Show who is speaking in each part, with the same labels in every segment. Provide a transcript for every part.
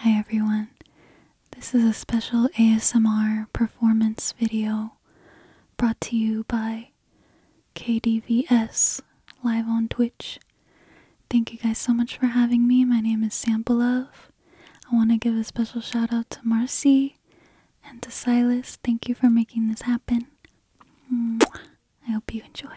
Speaker 1: Hi everyone, this is a special ASMR performance video brought to you by KDVS live on Twitch. Thank you guys so much for having me. My name is Samplelov. I want to give a special shout out to Marcy and to Silas. Thank you for making this happen. Mwah. I hope you enjoy.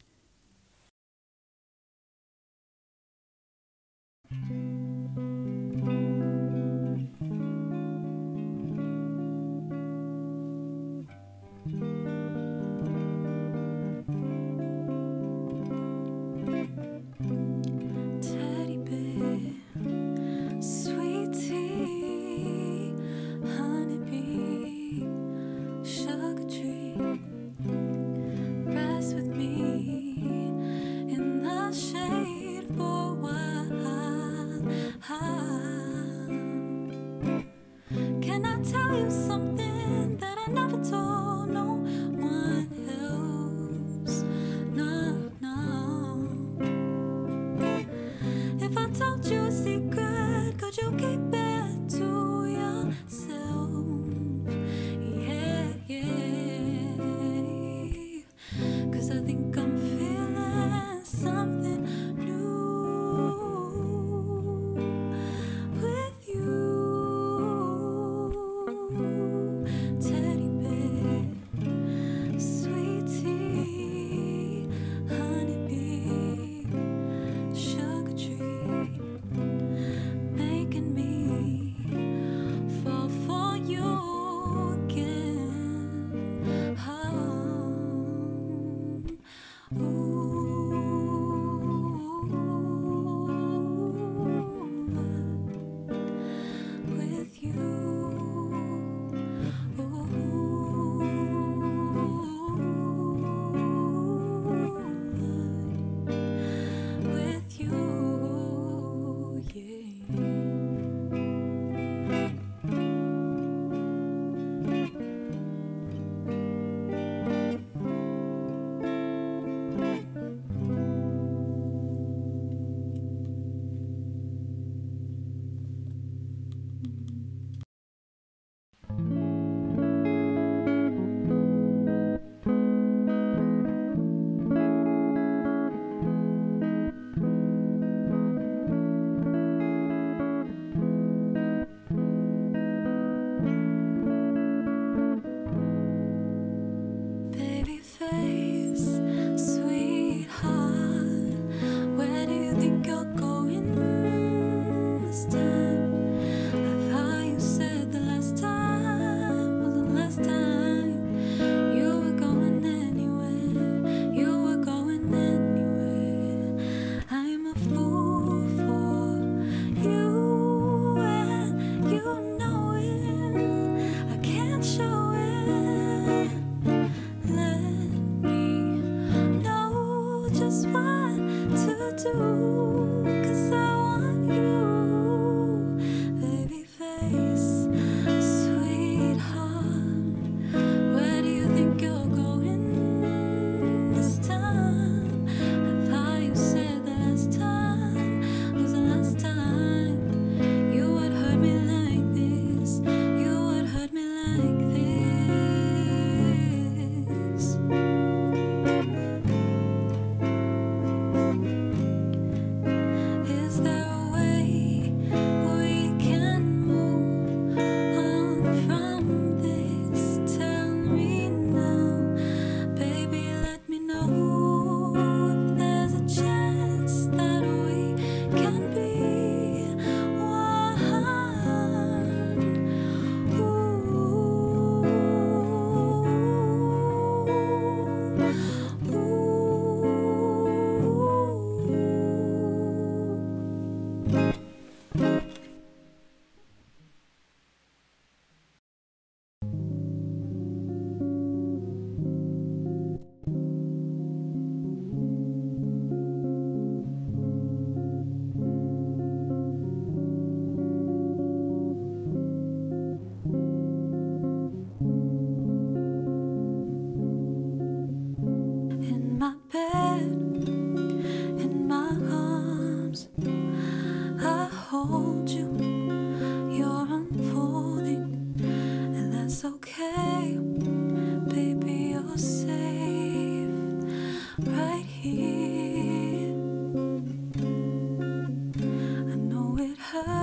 Speaker 1: Teddy bear, sweet tea, honeybee, sugar tree, rest with me in the shade for a while.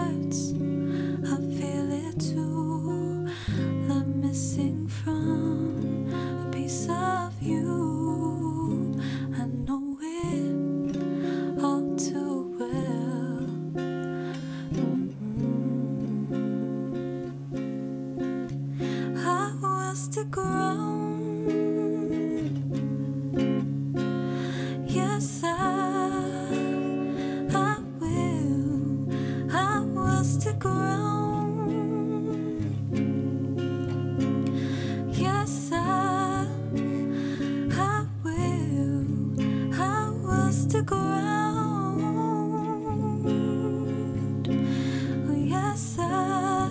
Speaker 1: hurts. I feel it too. The missing from a piece of you. I know it all too well. I will stick around. Yes, I will stick around. Yes, I will stick around. Yes, I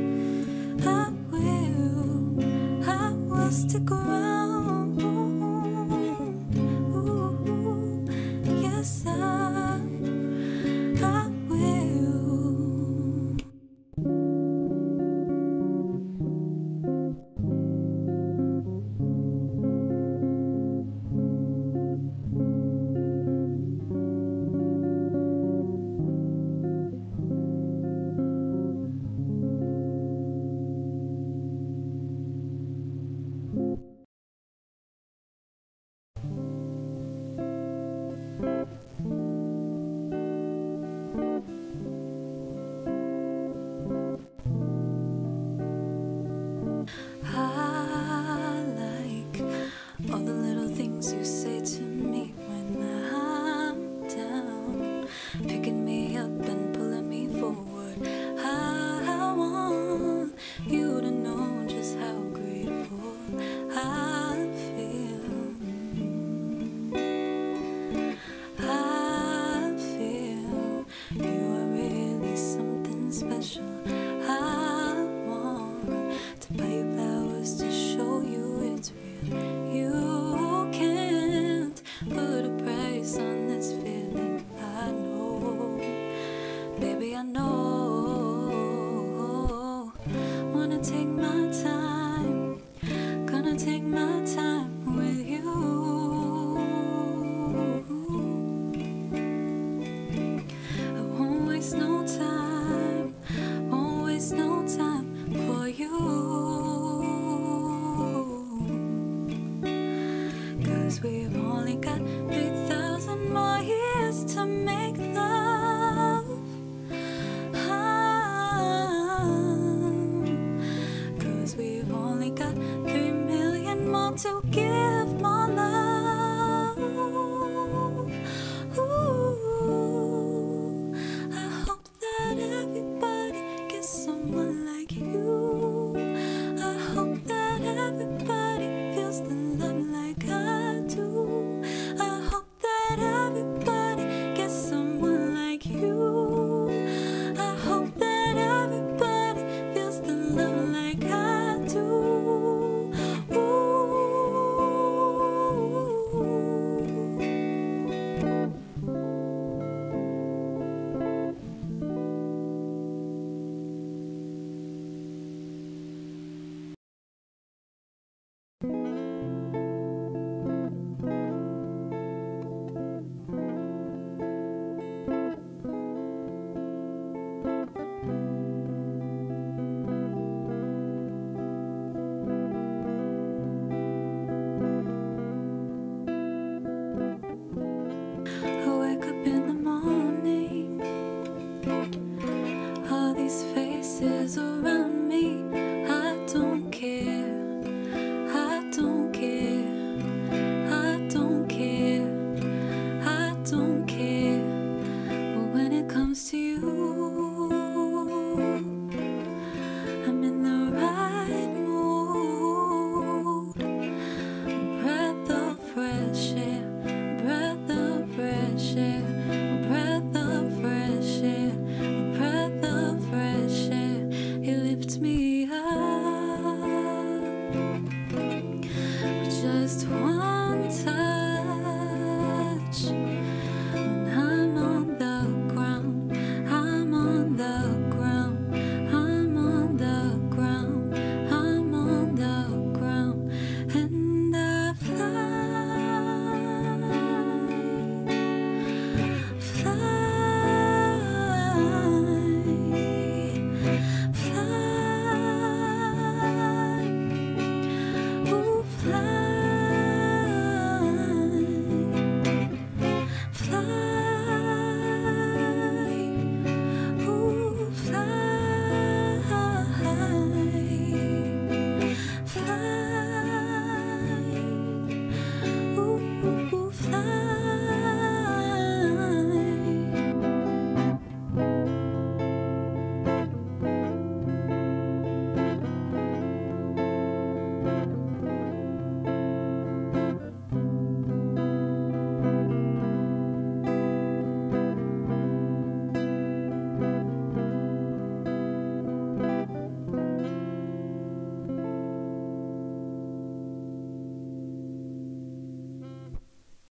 Speaker 1: will stick around. Ooh, yes, I will. I like all the little things you say to me when I'm down, picking me up and pulling me forward. I want you to know just how grateful I feel. I feel you are really something special. I want to buy you flowers to show you it's real. You can't put a price on this feeling. I know, baby, I know. Wanna take my time, gonna take my time with you. I won't waste no time, won't waste no time for you. 'Cause we've only got 3,000 more years to make love. 'Cause we've only got 3 million more to give more love. Ooh, I hope that everybody gets someone like you. I hope that everybody feels the love like I do. I hope that everybody gets someone like you. I hope that everybody feels the love like I do. Ooh. I wake up in the morning, all these faces around